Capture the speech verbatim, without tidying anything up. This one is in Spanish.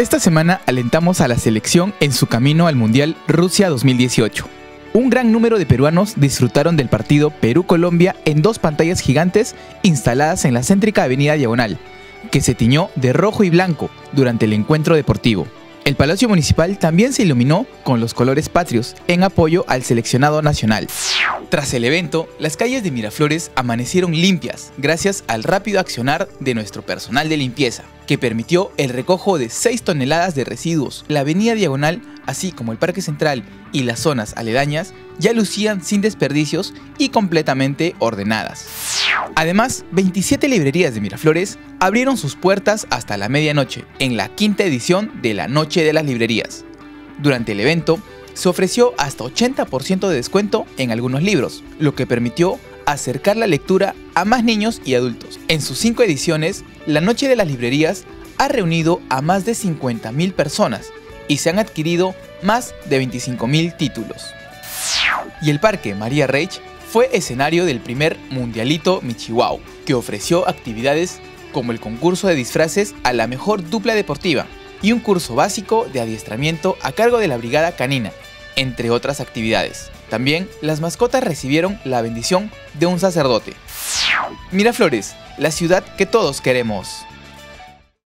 Esta semana alentamos a la selección en su camino al Mundial Rusia dos mil dieciocho. Un gran número de peruanos disfrutaron del partido Perú-Colombia en dos pantallas gigantes instaladas en la céntrica avenida Diagonal, que se tiñó de rojo y blanco durante el encuentro deportivo. El Palacio Municipal también se iluminó con los colores patrios en apoyo al seleccionado nacional. Tras el evento, las calles de Miraflores amanecieron limpias gracias al rápido accionar de nuestro personal de limpieza, que permitió el recojo de seis toneladas de residuos. La avenida Diagonal, así como el Parque Central y las zonas aledañas, ya lucían sin desperdicios y completamente ordenadas. Además, veintisiete librerías de Miraflores abrieron sus puertas hasta la medianoche en la quinta edición de la Noche de las Librerías. Durante el evento, se ofreció hasta ochenta por ciento de descuento en algunos libros, lo que permitió acercar la lectura a más niños y adultos. En sus cinco ediciones, la Noche de las Librerías ha reunido a más de cincuenta mil personas y se han adquirido más de veinticinco mil títulos. Y el Parque María Reich fue escenario del primer Mundialito Michihuahua, que ofreció actividades como el concurso de disfraces a la mejor dupla deportiva y un curso básico de adiestramiento a cargo de la Brigada Canina, entre otras actividades. También las mascotas recibieron la bendición de un sacerdote. Miraflores, la ciudad que todos queremos.